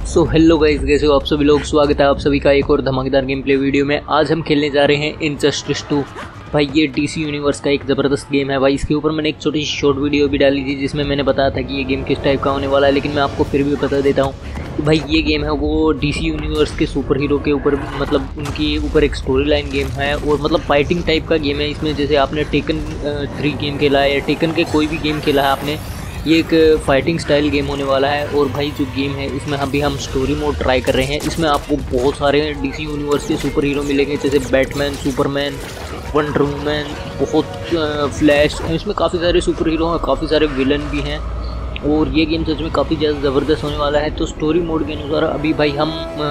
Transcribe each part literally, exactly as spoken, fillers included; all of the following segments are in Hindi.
सो हेलो गाइस, कैसे हो आप सभी लोग। स्वागत है आप सभी का एक और धमाकेदार गेम प्ले वीडियो में। आज हम खेलने जा रहे हैं इनजस्टिस टू। भाई ये डीसी यूनिवर्स का एक ज़बरदस्त गेम है भाई। इसके ऊपर मैंने एक छोटी सी शॉर्ट वीडियो भी डाली थी जिसमें मैंने बताया था कि ये गेम किस टाइप का होने वाला है, लेकिन मैं आपको फिर भी बता देता हूँ कि भाई ये गेम है वो डीसी यूनिवर्स के सुपर हीरो के ऊपर, मतलब उनके ऊपर एक स्टोरी लाइन गेम है और मतलब फाइटिंग टाइप का गेम है। इसमें जैसे आपने टेकन थ्री गेम खेला है या टेकन के कोई भी गेम खेला है आपने, ये एक फाइटिंग स्टाइल गेम होने वाला है। और भाई जो गेम है इसमें अभी हम स्टोरी मोड ट्राई कर रहे हैं। इसमें आपको बहुत सारे डीसी यूनिवर्स के सुपर हीरो मिलेंगे, जैसे बैटमैन, सुपरमैन, वंडर वुमन, बहुत फ्लैश। इसमें काफ़ी सारे सुपर हीरो हैं, काफ़ी सारे विलन भी हैं और ये गेम सच में काफ़ी ज़्यादा ज़बरदस्त होने वाला है। तो स्टोरी मोड के अनुसार अभी भाई हम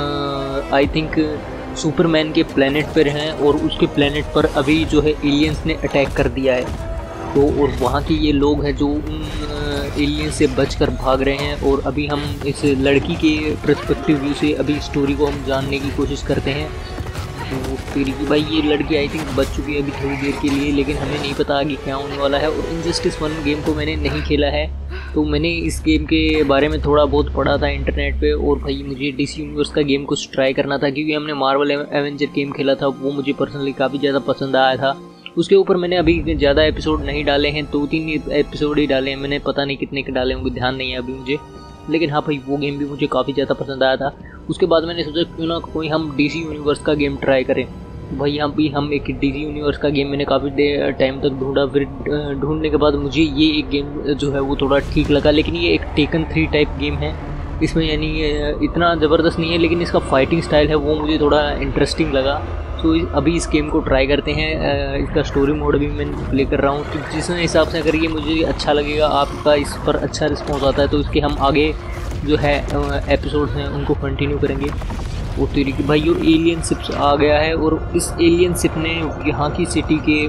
आई थिंक सुपरमैन के प्लेनेट पर हैं और उसके प्लेनेट पर अभी जो है एलियंस ने अटैक कर दिया है। तो और वहाँ के ये लोग हैं जो उन एलियन से बचकर भाग रहे हैं और अभी हम इस लड़की के पर्सपेक्टिव व्यू से अभी स्टोरी को हम जानने की कोशिश करते हैं। तो फिर भाई ये लड़की आई थिंक बच चुकी है अभी थोड़ी देर के लिए, लेकिन हमें नहीं पता आगे क्या होने वाला है। और इनजस्टिस वन गेम को मैंने नहीं खेला है, तो मैंने इस गेम के बारे में थोड़ा बहुत पढ़ा था इंटरनेट पे। और भाई मुझे डीसी यूनिवर्स का गेम कुछ ट्राई करना था, क्योंकि हमने मार्वल एवेंजर गेम खेला था, वो मुझे पर्सनली काफ़ी ज़्यादा पसंद आया था। उसके ऊपर मैंने अभी ज़्यादा एपिसोड नहीं डाले हैं, दो तीन एपिसोड ही डाले हैं मैंने, पता नहीं कितने के डाले होंगे, ध्यान नहीं है अभी मुझे। लेकिन हाँ भाई वो गेम भी मुझे काफ़ी ज़्यादा पसंद आया था। उसके बाद मैंने सोचा क्यों ना कोई हम डीसी यूनिवर्स का गेम ट्राई करें। भाई यहाँ भी हम एक डीसी यूनिवर्स का गेम मैंने काफ़ी टाइम तक ढूंढा, फिर ढूंढने के बाद मुझे ये एक गेम जो है वो थोड़ा ठीक लगा। लेकिन ये एक टेकन थ्री टाइप गेम है, इसमें यानी इतना ज़बरदस्त नहीं है, लेकिन इसका फाइटिंग स्टाइल है वो मुझे थोड़ा इंटरेस्टिंग लगा। तो अभी इस गेम को ट्राई करते हैं। इसका स्टोरी मोड भी मैं प्ले कर रहा हूँ, तो जिस हिसाब से अगर ये मुझे अच्छा लगेगा, आपका इस पर अच्छा रिस्पॉन्स आता है, तो इसके हम आगे जो है एपिसोड्स हैं उनको कंटिन्यू करेंगे। वो तेरी की भाई ये एलियन शिप आ गया है और इस एलियन शिप ने यहाँ की सिटी के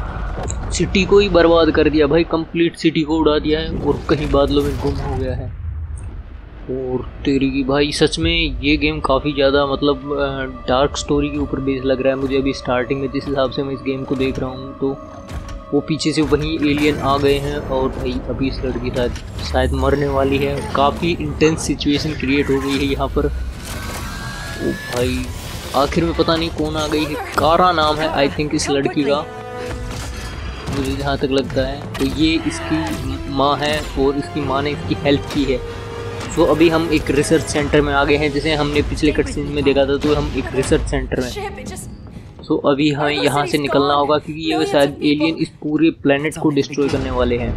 सिटी को ही बर्बाद कर दिया भाई, कंप्लीट सिटी को उड़ा दिया है और कहीं बादलों में गुम हो गया है। और तेरी की भाई सच में ये गेम काफ़ी ज़्यादा मतलब डार्क स्टोरी के ऊपर बेस लग रहा है मुझे अभी स्टार्टिंग में, जिस हिसाब से मैं इस गेम को देख रहा हूँ। तो वो पीछे से वहीं एलियन आ गए हैं और भाई अभी इस लड़की शायद शायद मरने वाली है। काफ़ी इंटेंस सिचुएशन क्रिएट हो गई है यहाँ पर। ओ भाई आखिर में पता नहीं कौन आ गई है, कारा नाम है आई थिंक इस लड़की का, मुझे जहाँ तक लगता है। तो ये इसकी माँ है और इसकी माँ ने इसकी हेल्प की है। तो अभी हम एक रिसर्च सेंटर में आ गए हैं, जैसे हमने पिछले कट सीन में देखा था, तो हम एक रिसर्च सेंटर में। तो अभी हमें यहाँ से निकलना होगा क्योंकि ये शायद एलियन इस पूरे प्लेनेट को डिस्ट्रॉय करने वाले हैं।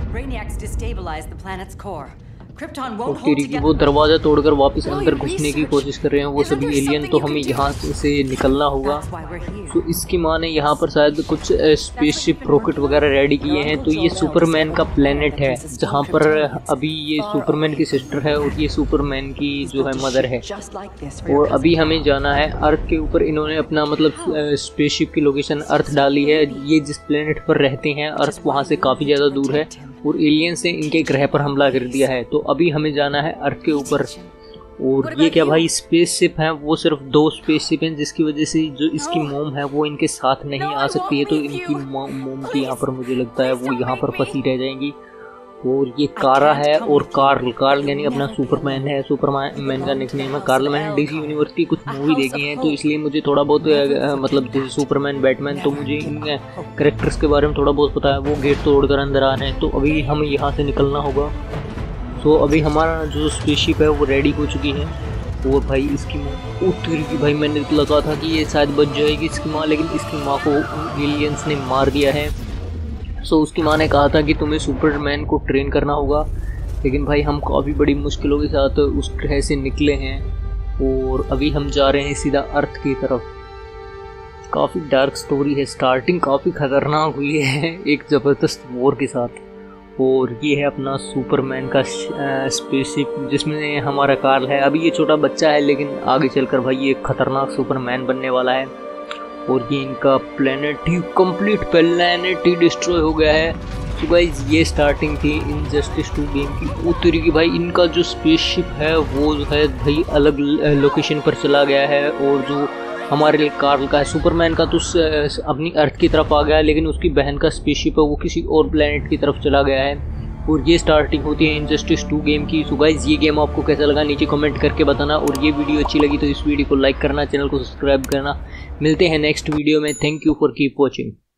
और तेरी की वो दरवाज़ा तोड़कर वापस अंदर घुसने की कोशिश कर रहे हैं वो सभी एलियन, तो हमें यहाँ से निकलना होगा। तो इसकी माँ ने यहाँ पर शायद कुछ स्पेसशिप रॉकेट वगैरह रेडी किए हैं। तो ये सुपरमैन का प्लेनेट है जहाँ पर अभी ये सुपरमैन की सिस्टर है और ये सुपरमैन की जो है मदर है। और अभी हमें जाना है अर्थ के ऊपर। इन्होंने अपना मतलब स्पेसशिप की लोकेशन अर्थ डाली है। ये जिस प्लेनेट पर रहते हैं अर्थ वहाँ से काफ़ी ज़्यादा दूर है और एलियन से इनके ग्रह पर हमला कर दिया है। तो अभी हमें जाना है अर्थ के ऊपर। और ये क्या भाई स्पेसशिप है, वो सिर्फ दो स्पेसशिप हैं, जिसकी वजह से जो इसकी मोम है वो इनके साथ नहीं आ सकती है। तो इनकी मोम की यहाँ पर मुझे लगता है वो यहाँ पर फंसी रह जाएंगी। और ये कारा है और कार्ल कार्ल यानी अपना सुपरमैन है, सुपरमैन का निकनेम है कार्ल। मैंने डीसी यूनिवर्स की कुछ मूवी देखी है, तो इसलिए मुझे थोड़ा बहुत मतलब जैसे सुपरमैन, बैटमैन, तो मुझे इन कैरेक्टर्स के बारे में थोड़ा बहुत पता है। वो गेट तोड़कर अंदर आ रहे हैं, तो अभी हमें यहाँ से निकलना होगा। तो अभी हमारा जो स्पेसशिप है वो रेडी हो चुकी है। और भाई इसकी माँ उतरी की भाई मैंने लगा था कि ये शायद बच जाएगी इसकी माँ, लेकिन इसकी माँ को एलियंस ने मार दिया है। सो so, उसकी माँ ने कहा था कि तुम्हें सुपरमैन को ट्रेन करना होगा, लेकिन भाई हम काफ़ी बड़ी मुश्किलों के साथ उस ग्रह से निकले हैं और अभी हम जा रहे हैं सीधा अर्थ की तरफ। काफ़ी डार्क स्टोरी है, स्टार्टिंग काफ़ी ख़तरनाक हुई है एक ज़बरदस्त वॉर के साथ। और ये है अपना सुपरमैन का स्पेसशिप जिसमें हमारा कार्ल है। अभी ये छोटा बच्चा है, लेकिन आगे चलकर भाई ये खतरनाक सुपरमैन बनने वाला है। और ये इनका प्लेनेट ही कंप्लीट प्लेनेट ही डिस्ट्रॉय हो गया है। तो गाइस ये स्टार्टिंग थी इनजस्टिस टू गेम की। वो तरीके भाई इनका जो स्पेसशिप है वो जो है भाई अलग लोकेशन पर चला गया है। और जो हमारे कार्ल का है, सुपरमैन का तो अपनी अर्थ की तरफ आ गया है, लेकिन उसकी बहन का स्पेसशिप है वो किसी और प्लेनेट की तरफ चला गया है। और ये स्टार्टिंग होती है इनजस्टिस टू गेम की। सो गाइस ये गेम आपको कैसा लगा नीचे कमेंट करके बताना, और ये वीडियो अच्छी लगी तो इस वीडियो को लाइक करना, चैनल को सब्सक्राइब करना। मिलते हैं नेक्स्ट वीडियो में। Thank you for keep watching.